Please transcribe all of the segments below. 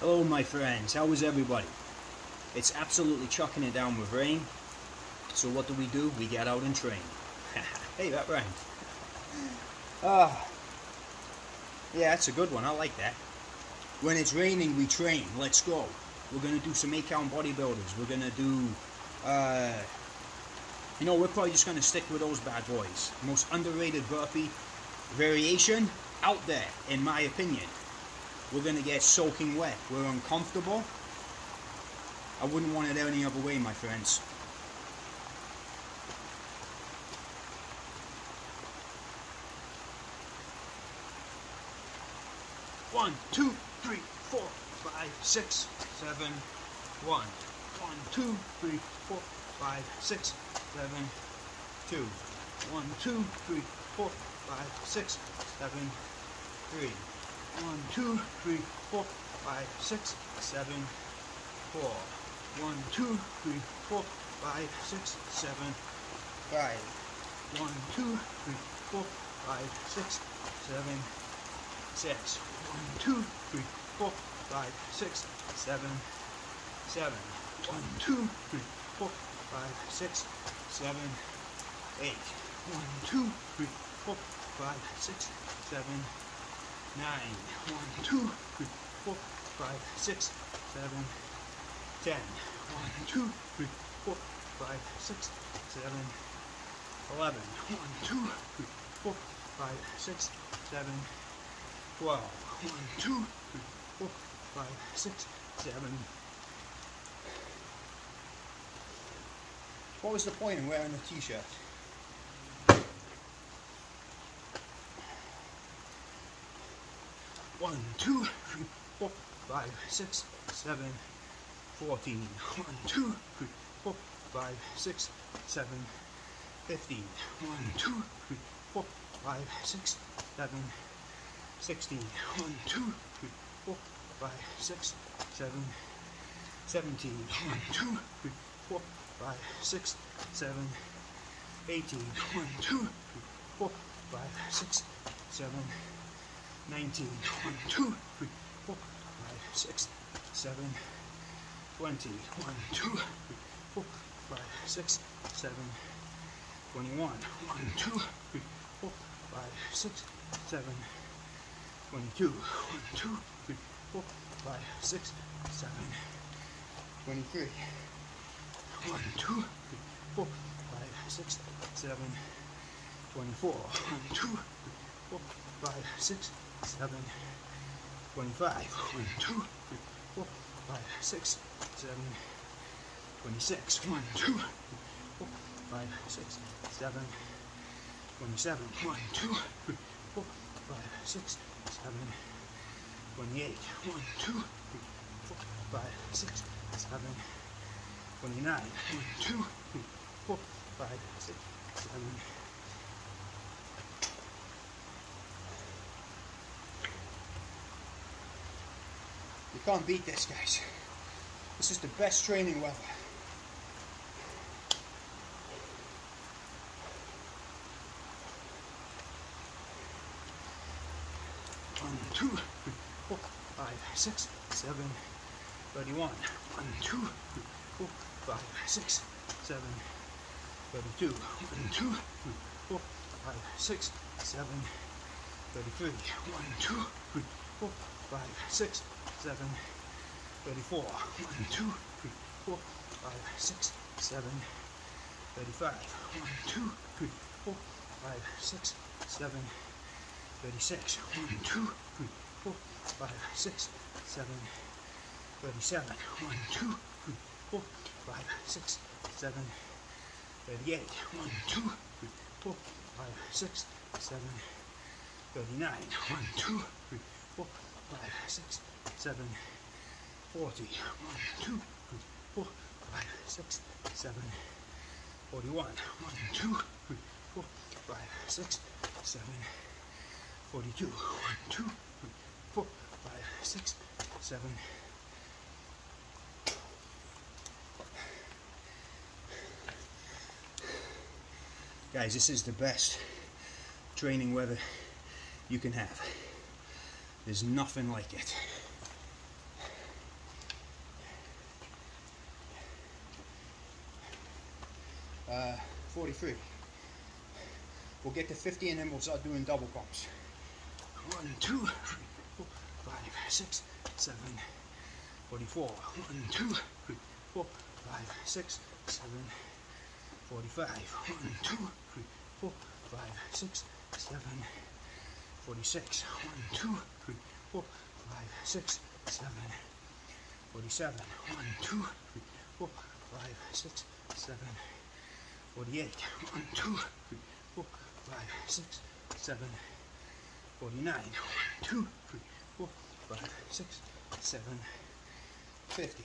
Hello my friends, how is everybody? It's absolutely chucking it down with rain. So what do? We get out and train. Hey, that rhymed. Yeah, that's a good one, I like that. When it's raining, we train. Let's go. We're going to do some 8-count bodybuilders. We're going to do, we're probably just going to stick with those bad boys. Most underrated burpee variation out there, in my opinion. We're going to get soaking wet. We're uncomfortable. I wouldn't want it any other way, my friends. One, two, three, 4, 5, 6, 7, 1. 1, 2, 3, 4, 5, 6, 7, 2. 1, 2, 3, 4, 5, 6, 7, 3. 1, 2, 3, 4, 5, 6, 7, 4. 1, 2, 3, 4, 5, 6, 7, 5. 1, 2, 3, 4, 5, 6, 7, 6. 1, 2, 3, 4, 5, 6, 7, 7. 1, 2, 3, 4, 5, 6, 7, 8. 1, 2, 3, 4, 5, 6, 7, 9. 1, 2, 3, 4, 5, 6, 7, 10. 1, 2, 3, 4, 5, 6, 7, 11. 1, 2, 3, 4, 5, 6, 7, 12. 1, 2, 3, 4, 5, 6, 7. What was the point in wearing a t-shirt? One, 2, 3, 4, 5, 6, 7, 14. 1, 2, 3, 4, 5, 6, 7, 15. 1, 2, 3, 4, 5, 6, 7, 16. 1, 2, 3, 4, 5, 6, 7, 17. 1, 2, 3, 4, 5, 6, 7, 18. 1, 2, 3, 4, 5, 6, 7, 19. 1, 2, 3, 4, 5, 6, 7, 20. 1, 2, 3, 4, 5, 6, 7, 21. 1, 2, 3, 4, 5, 6, 7, 22. 1, 2, 3, 4, 5, 6, 7, 23. 1, 2, 3, 4, 5, 6, 7, 24. 1, 2, 3, 4, 5, 6, 7, 25. 1, 2, 3, 4, 5, 6, 7, 26. 1, 2, 3, 4, 5, 6, 7, 27. 1, 2, 3, 4, 5, 6, 7, 28. 1, 2, 3, 4, 5, 6, 7, 29. 1, 2, 3, 4, 5, 6, 7. You can't beat this, guys. This is the best training weather. One, 2, 3, 4, 5, 6, 7, 31. 1, 2, 3, 4, 5, 6, 7, 32. 1, 2, 3, 4, 5, 6, 7, 33. 1, 2, 3, 4, 5, 6, 7, 34. 1, 2, 3, 4, 5, 6, 7, 35. 1, 2, 3, 4, 5, 6, 7, 36. 1, 2, 3, 4, 5, 6, 7, 37. 1, 2, 3, 4, 5, 6, 7, 38. 1, 2, 3, 4, 5, 6, 7, 39. 1, 2, 3, 4, 5, 6, 7, 40. 1, 2, 3, 4, 5, 6, 7, 41. 1, 2, 3, 4, 5, 6, 7, 42. 1, 2, 3, 4, 5, 6, 7. Guys, this is the best training weather you can have. There's nothing like it. 43. We'll get to 50 and then we'll start doing double pumps. 1, 2, 3, 4, 5, 6, 7, 44. 1, 2, 3, 4, 5, 6, 7, 45. 1, 2, 3, 4, 5, 6, 7, 46. 1, 2, 3, 4, 5, 6, 7, 47. 1, 2, 3, 4, 5, 6, 7, 48. 1, 2, 3, 4, 5, 6, 7, 49. 1, 2, 3, 4, 5, 6, 7, 50.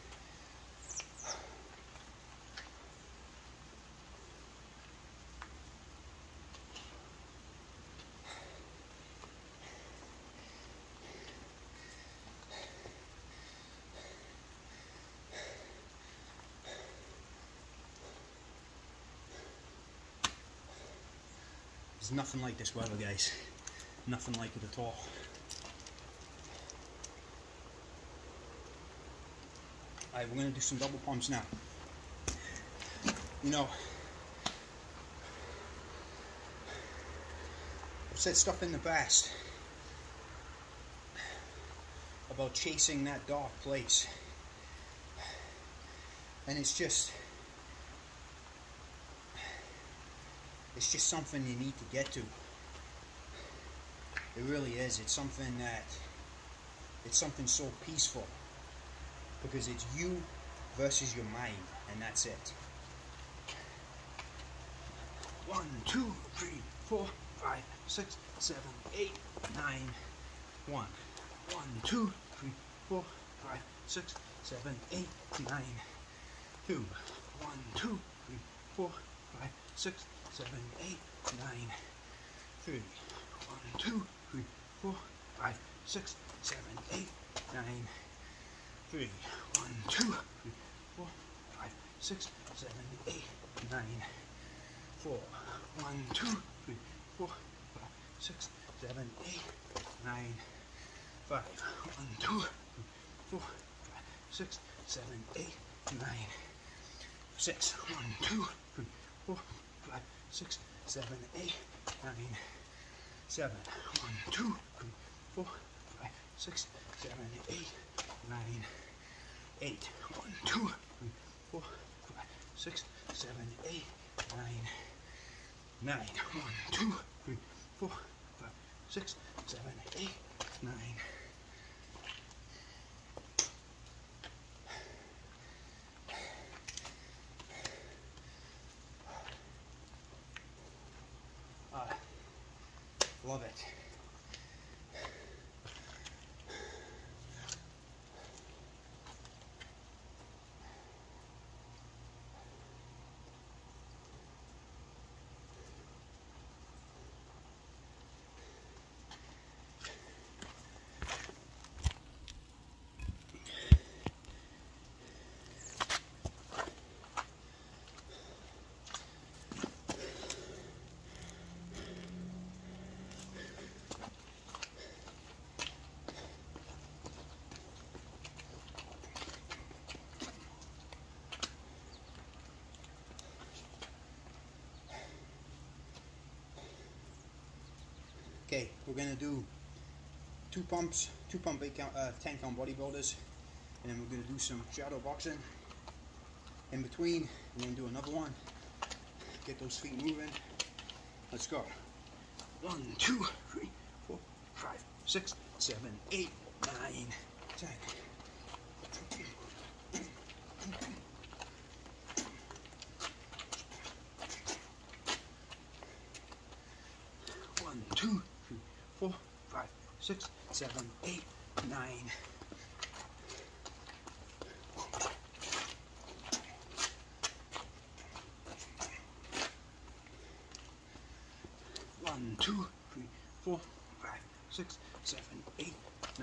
There's nothing like this weather, guys. Nothing like it at all. Alright, we're going to do some double pumps now. You know, I've said stuff in the past about chasing that dark place. And it's just something you need to get to. It really is. It's something so peaceful, because it's you versus your mind, and that's it. 1, 2, 3, 4, 5, 6, 7, 8, 9, 1. 1, 2, 3, 4, 5, 6, 7, 8, 9, 2. 1, 2, 3, 4, 5, 6, 7, 8, 9, 3. 1, 2, 3, 4, 5, 6, 7, 8, 9, 3. 1, 2, 3, 4, 5, 6, 7, 8, 9, 4. 1, 2, 3, 4, 5, 6, 7, 8, 9, 5. 1, 2, 3, 4, 5, 6, 7, 8, 9, 6. 1, 2, 3, 4, 5, 6, 7, 8, 9, 7. 1, 2, 3, 4, 5, 6, 7, 8, 9, 8. 1, 2, 3, 4, 5, 6, 7, 8, 9, 9. 1, 2, 3, 4, 5, 6, 7, 8, 9. Love it. Okay, we're gonna do 2 pumps, 2 pump 10 count bodybuilders, and then we're gonna do some shadow boxing in between, and then do another one. Get those feet moving. Let's go. 1, 2, 3, 4, 5, 6, 7, 8, 9, 10. 1, 2, 3, 4, 5, 6, 7, 8, 9. 1, 2, 3, 4, 5, 6, 7, 8, 9.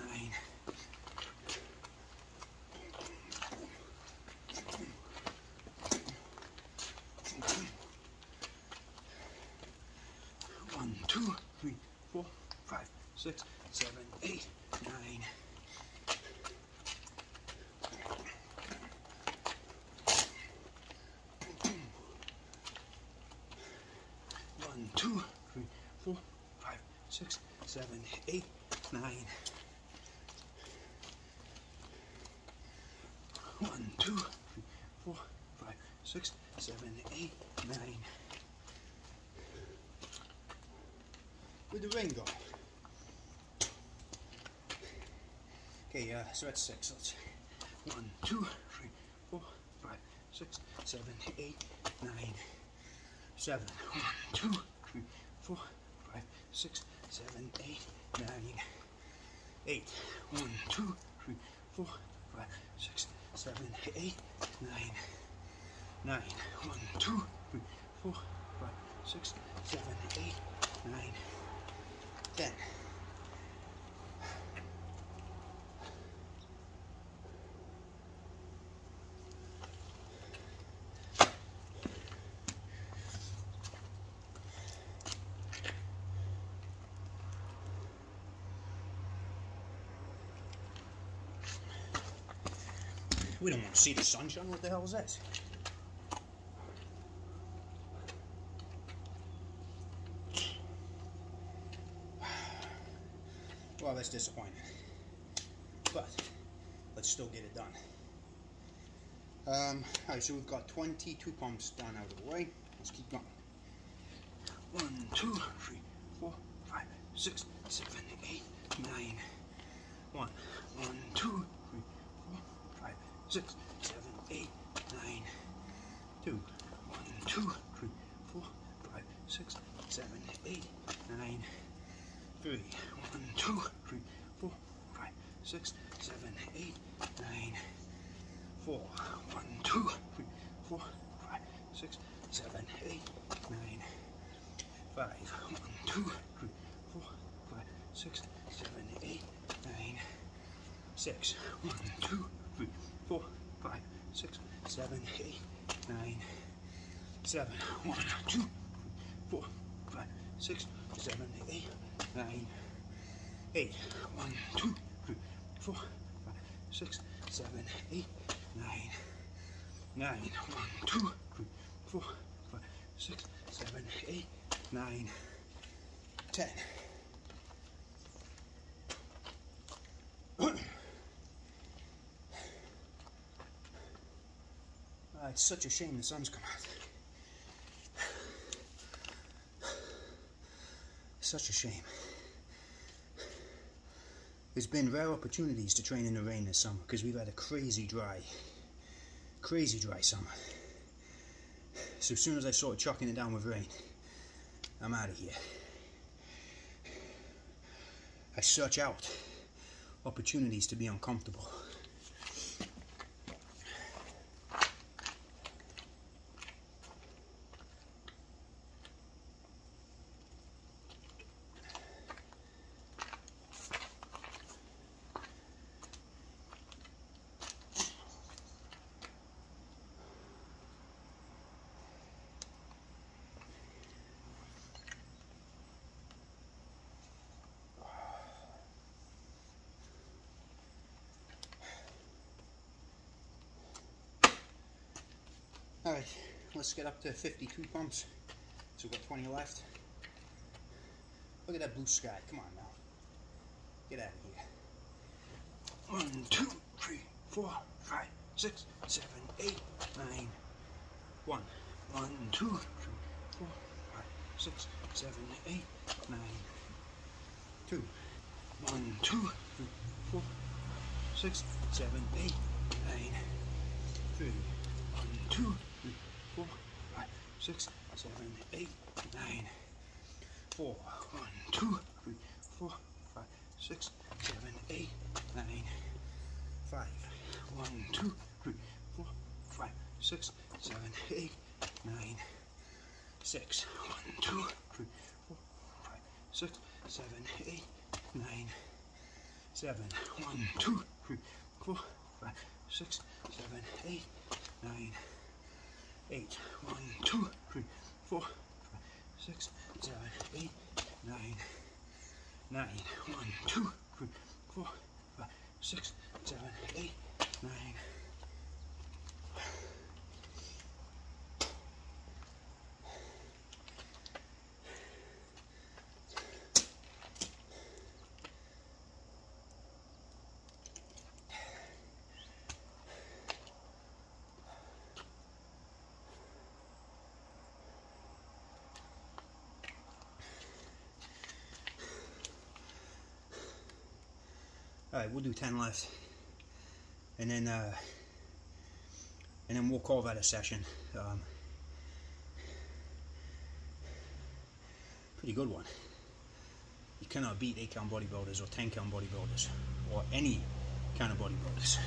1, 2, 3, 4, 5, 6, 7, 8, 9. 1, 7, 8, 9. 1, 2, 3, 4, 5, 6, 7, 8, 9. Where'd the rain go? Okay, so that's 6. Let's 1, 2, 3, 4, 5, 6, 7, 8, 9, 7. 1, 2, 3, 4, 5, 6, 7, 8, 9, 8. 1, 2, 3, 4, 5, 6, 7, 8, 9, 9. 1, 2, 3, 4, 5, 6, 7, 8, 9, 10. We don't want to see the sunshine. What the hell is this? Well, that's disappointing. But let's still get it done. Alright, so we've got 22 pumps done out of the way. Let's keep going. 1, 2, 3, 4, 5, 6, 7, 8, 9. 1, 2, 3, 4, 5, 6, 7, 8, 9. 2, 1, 2, 3, 4, 5, 6, 7, 8, 9. 3, 1, 2, 3, 4, 5, 6, 7, 8, 9. 4, 1, 2, 3, 4, 5, 6, 7, 8, 9. 5, 1, 2, 3, 4, 5, 6, 7, 8, 9. 6, 1, 2, 3, 4, 5, 6, 7, 8, 9. 7, 1, 2, 3, 4, 5, 6, 7, 8, 9. 8, 1, 2, 3, 4, 5, 6, 7, 8, 9. 9, 1, 2, 3, 4, 5, 6, 7, 8, 9. 10. It's such a shame the sun's come out. Such a shame. There's been rare opportunities to train in the rain this summer because we've had a crazy dry summer. So as soon as I started chucking it down with rain, I'm out of here. I search out opportunities to be uncomfortable. Alright, let's get up to 52 pumps. So we've got 20 left. Look at that blue sky. Come on now. Get out of here. 1, 2, 3, 4, 5, 6, 7, 8, 9. 1, 2, 3, 4, 5, 6, 7, 8, 9. 2, 1, 2, 3, 4, 6, 7, 8, 9. 3, 1, 2, 3, 4, 5, 6, 7, 8, 9. 4, 1, 2, 3, 4, 5, 6, 7, 8, 9. 5, 1, 2, 3, 4, 5, 6, 7, 8, 9. 6, 1, 2, 3, 4, 5, 6, 7, 8, 9. 7, 1, 2, 3, 4, 5, 6, 7, 8, 9. 8, 1, 2, 3, 4, 5, 6, 7, 8, 9. 9, 1, 2, 3, 4, 5, 6, 7, 8, 9. Alright, we'll do 10 left. And then we'll call that a session. Pretty good one. You cannot beat 8 count bodybuilders or 10 count bodybuilders or any kind of bodybuilders.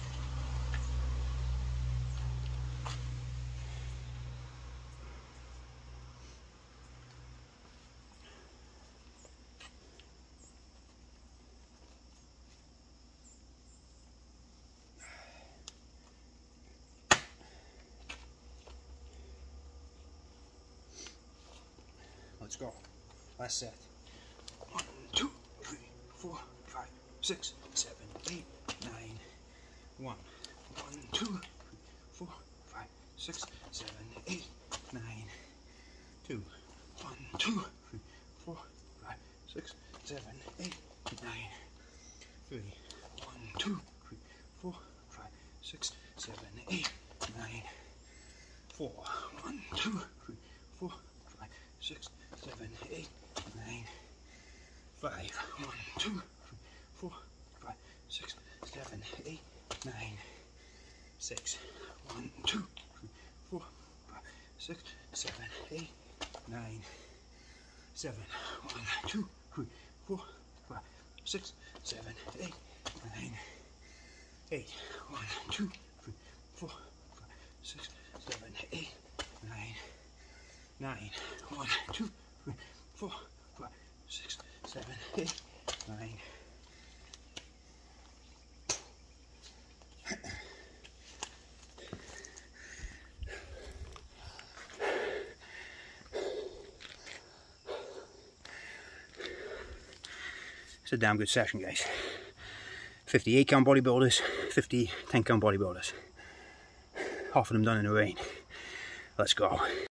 Let's go. Last set. 1, 2, 3, 4, 5, 6, 7, 8, 9. 1, 2, 3, 4, 5, 6, 7, 8, 9. 2, 1, 2, 3, 4, 5, 6, 7, 8, 9. 3, 1, 2, 3, 4, 5, 6, 7, 8, 9. 4, 1, 2, 3, 4, 5, 6, 7, 8, 9. 5, 1, 2, 3, 4, 5, 6, 7, 8, 9. 6, 1, 2, 3, 4, 5, 6, 7, 8, 9. 7, 1, 2, 3, 4, 5, 6, 7, 8, 9. 8, 1, 2, 3, 4, 5, 6, 7, 8, 9. 9, 1, 2, 3, 4, 5, 6, 7, 8, 9. It's a damn good session, guys. 58 count bodybuilders, 50 10 count bodybuilders. Half of them done in the rain. Let's go.